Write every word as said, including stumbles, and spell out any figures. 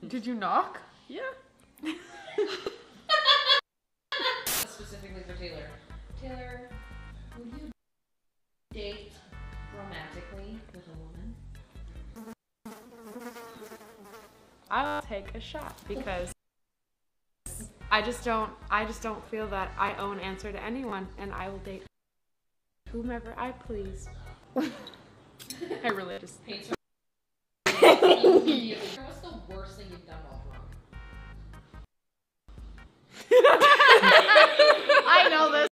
Did you knock? Yeah. Specifically for Taylor. Taylor, would you date romantically with a woman? I'll take a shot because I just don't I just don't feel that I owe an answer to anyone, and I will date whomever I please. I really just Hates her.